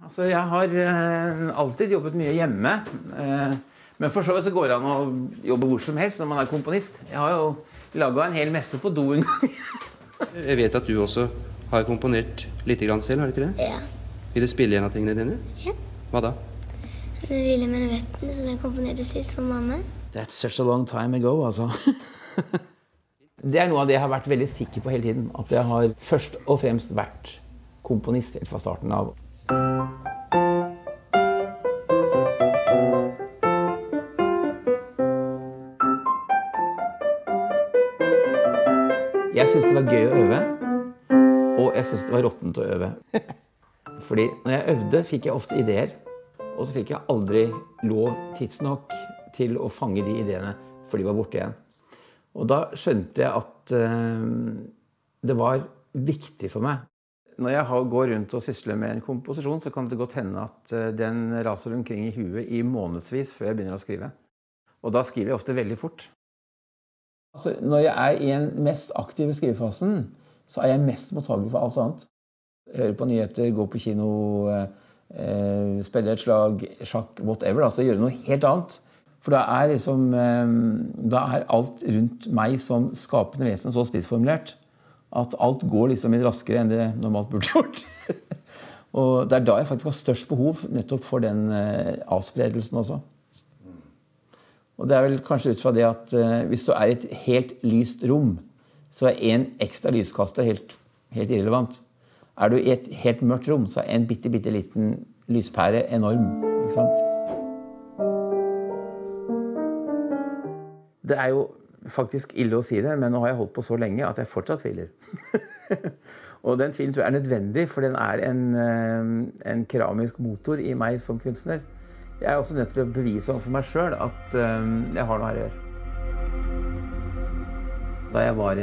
Altså, jeg har alltid jobbet mye hjemme, men for så vidt så går det an å jobbe hvor som helst når man er komponist. Jeg har jo laget en hel messe på do en gang. Jeg vet at du også har komponert litt grann selv, har du ikke det? Ja. Vil du spille en av tingene dine? Ja. Hva da? Den lille menuetten som jeg komponerte sist for mamma. That's such a long time ago, altså. Det er noe av det jeg har vært veldig sikker på hele tiden. At jeg har først og fremst vært komponist helt fra starten av. Jeg synes det var gøy å øve, og jeg synes det var råttent å øve. Fordi når jeg øvde, fikk jeg ofte ideer, og så fikk jeg aldri lov tidsnok til å fange de ideene, for de var borte igjen. Og da skjønte jeg at det var viktig for meg. Når jeg går rundt og sysler med en komposisjon, så kan det godt hende at den raser omkring i huet i månedsvis før jeg begynner å skrive. Og da skriver jeg ofte veldig fort. Altså, når jeg er i den mest aktive skrivefasen, så er jeg mest mottagelig for alt annet. Høre på nyheter, gå på kino, spille et slag, sjakk, whatever. Altså gjøre noe helt annet. For da er alt rundt meg som skapende vesen så spissformulert at alt går liksom litt raskere enn det normalt burde gjort. Og det er da jeg faktisk har størst behov nettopp for den avspredelsen også. Og det er vel kanskje ut fra det at hvis du er i et helt lyst rom, så er en ekstra lyskaster helt irrelevant. Er du i et helt mørkt rom, så er en bitte liten lyspære enorm, ikke sant? Det er jo faktisk ille å si det, men nå har jeg holdt på så lenge at jeg fortsatt tviler. Og den tvilen tror jeg er nødvendig, for den er en keramisk motor i meg som kunstner. Jeg er også nødt til å bevise for meg selv at jeg har noe her å gjøre. Da jeg var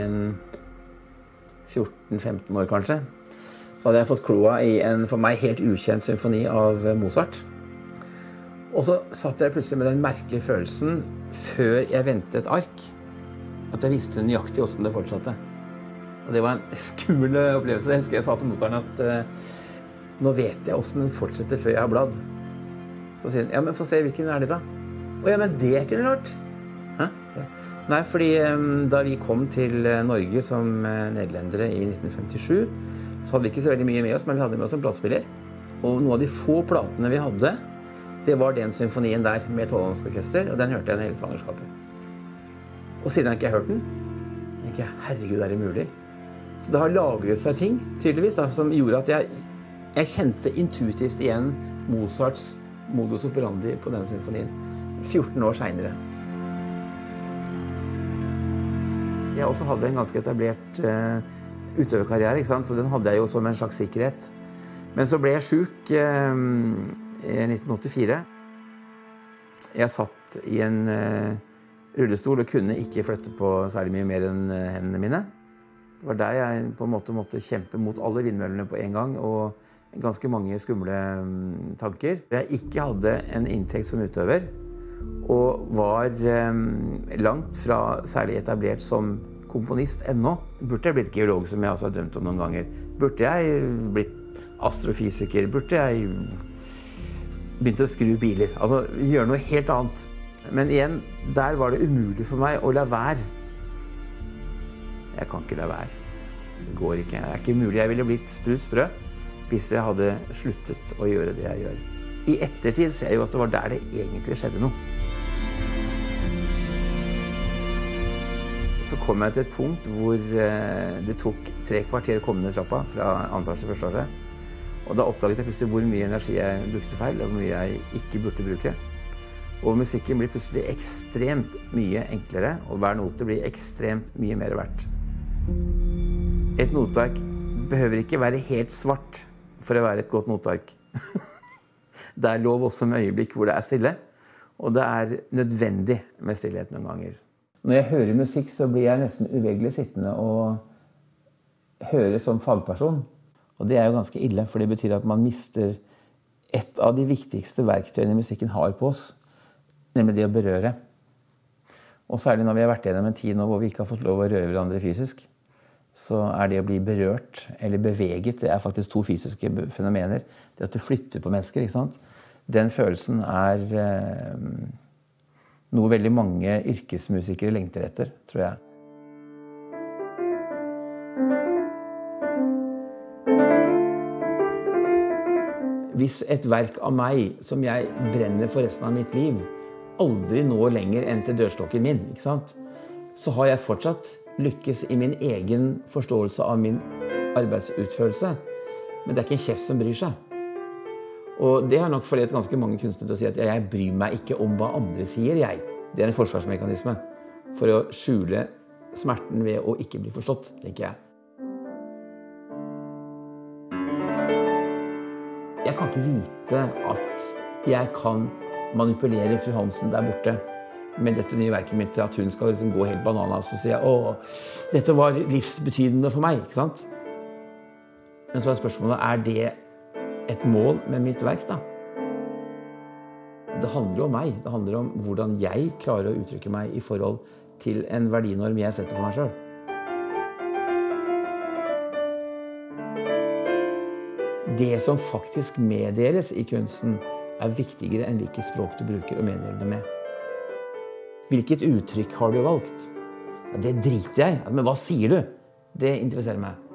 14-15 år kanskje, så hadde jeg fått kloa i en for meg helt ukjent symfoni av Mozart. Og så satt jeg plutselig med den merkelige følelsen før jeg ventet et ark, at jeg visste nøyaktig hvordan det fortsatte. Og det var en skummel opplevelse. Jeg husker jeg sa til motaren at nå vet jeg hvordan den fortsetter før jeg har bladd. Så sier han, ja, men få se, hvilken er det da? Å ja, men det er ikke noe rart. Hæ? Nei, fordi da vi kom til Norge som nederlendere i 1957, så hadde vi ikke så veldig mye med oss, men vi hadde med oss en platespiller. Og noen av de få platene vi hadde, det var den symfonien der med tolvmannsorkester, og den hørte jeg hele svangerskapet. Og siden jeg ikke har hørt den, tenkte jeg, herregud, er det mulig? Så det har lagret seg ting, tydeligvis, da, som gjorde at jeg kjente intuitivt igjen Mozarts modus operandi på denne symfonien 14 år senere. Jeg også hadde en ganske etablert utøverkarriere, ikke sant? Så den hadde jeg jo som en slags sikkerhet. Men så ble jeg syk i 1984. Jeg satt i en rullestol og kunne ikke flytte på særlig mye mer enn hendene mine. Det var der jeg på en måte måtte kjempe mot alle vindmøllene på en gang, og ganske mange skumle tanker. Jeg ikke hadde en inntekt som utøver, og var langt fra særlig etablert som komponist ennå. Burde jeg blitt geolog, som jeg også har drømt om noen ganger? Burde jeg blitt astrofysiker? Burde jeg begynt å skru biler? Altså, gjøre noe helt annet. Men igjen, der var det umulig for meg å la være. Jeg kan ikke la være. Det går ikke. Det er ikke mulig. Jeg ville blitt sprut sprø hvis jeg hadde sluttet å gjøre det jeg gjør. I ettertid ser jeg jo at det var der det egentlig skjedde noe. Så kom jeg til et punkt hvor det tok 3 kvarter å komme ned trappa fra 2. etasje til 1. etasje. Og da oppdaget jeg plutselig hvor mye energi jeg brukte feil, og hvor mye jeg ikke burde bruke. Og musikken blir plutselig ekstremt mye enklere, og hver note blir ekstremt mye mer verdt. Et noteark behøver ikke være helt svart for å være et godt noteark. Det er lov også med øyeblikk hvor det er stille, og det er nødvendig med stillhet noen ganger. Når jeg hører musikk, så blir jeg nesten uveggelig sittende og høre som fagperson. Og det er jo ganske ille, for det betyr at man mister et av de viktigste verktøyene musikken har på oss, nemlig det å berøre. Og særlig når vi har vært gjennom en tid nå hvor vi ikke har fått lov å røre hverandre fysisk. så det å bli berørt eller beveget, det faktisk to fysiske fenomener. Det at du flytter på mennesker, ikke sant? Den følelsen noe veldig mange yrkesmusikere lengter etter, tror jeg. Hvis et verk av meg, som jeg brenner for resten av mitt liv, aldri når lenger enn til dørstokken min, ikke sant? Så har jeg fortsatt lykkes i min egen forståelse av min arbeidsutførelse. Men det ikke en kjeft som bryr seg. Og det har nok forledet ganske mange kunstnere til å si at jeg bryr meg ikke om hva andre sier, jeg. Det en forsvarsmekanisme for å skjule smerten ved å ikke bli forstått, tenker jeg. Jeg kan ikke vite at jeg kan manipulere fru Hansen der borte med dette nye verket mitt til at hun skal liksom gå helt bananas og si dette var livsbetydende for meg, ikke sant? Men så spørsmålet, det et mål med mitt verk da? Det handler om meg. Det handler om hvordan jeg klarer å uttrykke meg i forhold til en verdinorm jeg setter for meg selv. Det som faktisk meddeles i kunsten viktigere enn hvilket språk du bruker og meddeler det med. Hvilket uttrykk har du valgt? Det driter jeg. Men hva sier du? Det interesserer meg.